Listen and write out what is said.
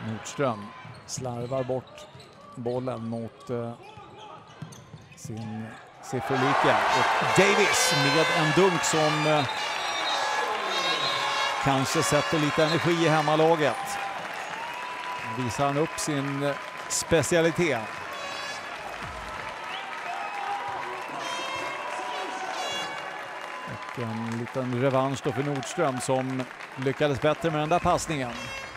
Nordström slarvar bort bollen mot sin sifferlika. Och Davis med en dunk som kanske sätter lite energi i hemmalaget. Visar han upp sin specialitet. Och en liten revansch då för Nordström som lyckades bättre med den där passningen.